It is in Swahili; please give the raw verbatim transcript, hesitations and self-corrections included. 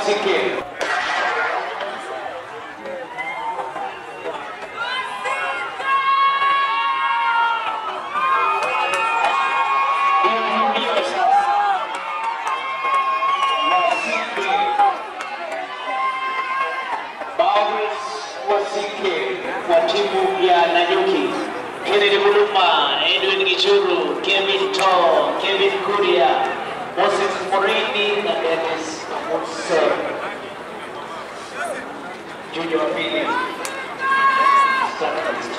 wasike. Wa timu ya Nairobi, Kennedy Muluma, Edwin Gichuru, Kevin To, Kevin Kuria, Moses Morini na Dennis Muse. Junior Pili.